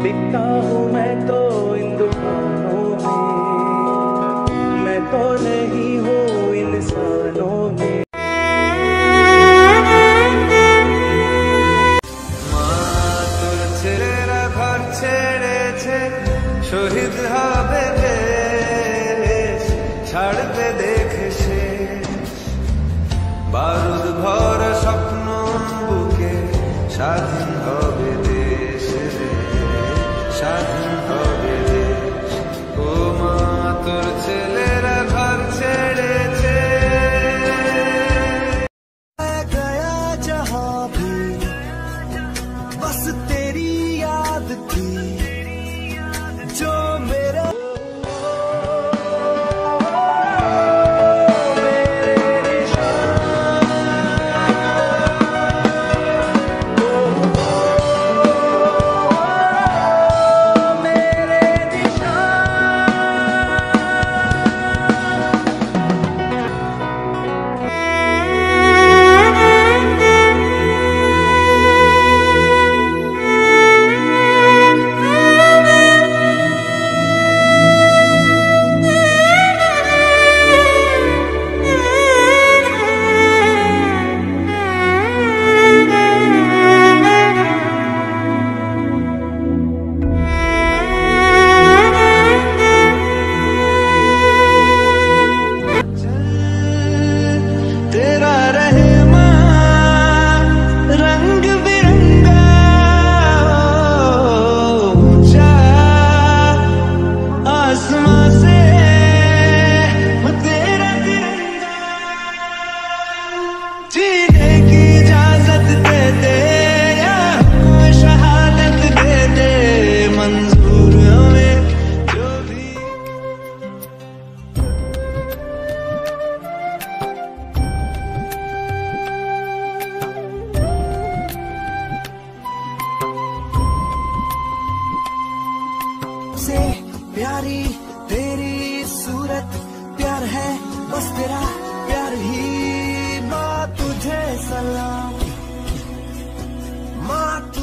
बिकता हूँ मैं तो इन दुकानों में, मैं तो नहीं हूँ इंसानों में। ঘর ছেড়েছে শহীদ হবে দেশ, ছাড়বে দেখে সে বারুদ ভরা স্বপ্ন বুকে, স্বাধীন হবে দেশ রে, স্বাধীন হবে দেশ। ও মা তোর ছেলেরা ঘর ছেড়েছে। गया जहां भी बस तेरी याद थी, जो मेरा से प्यारी तेरी सूरत, प्यार है बस तेरा प्यार ही। माँ तुझे सलाम, माँ